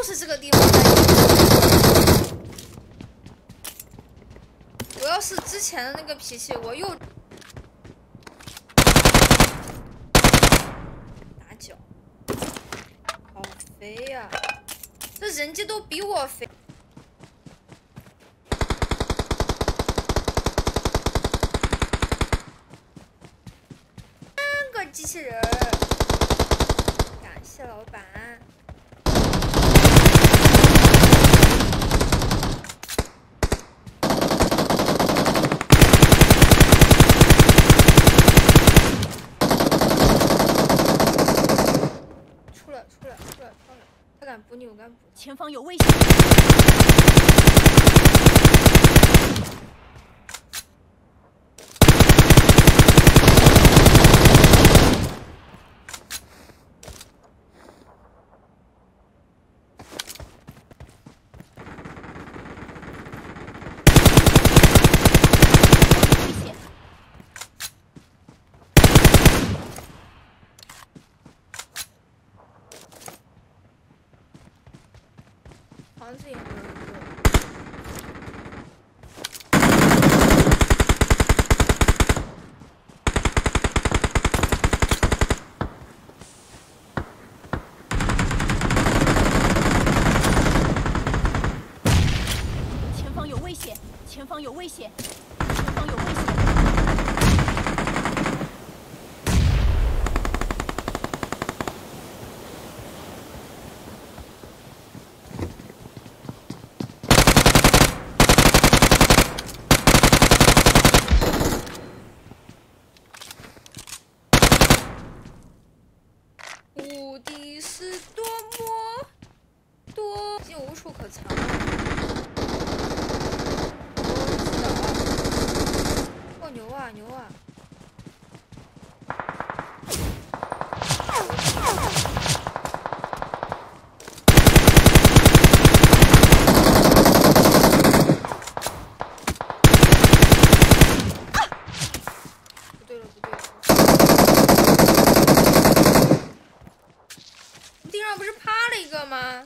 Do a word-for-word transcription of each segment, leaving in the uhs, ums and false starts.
就是这个地方在。我要是之前的那个脾气，我又打脚，好肥呀、啊！这人家都比我肥。三个机器人，感谢老板。 出来，出来，出来，他敢补你，我敢补。 前方有危险！ 房子也没有一个。 前方有危险！前方有危险！前方有危险！ 无敌是多么多，已经无处可藏。哦，牛啊牛啊！不对了不对了。 地上不是趴了一个吗？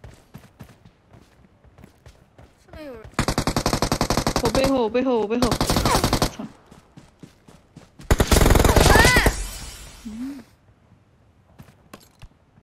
我背后，我背后，我背后。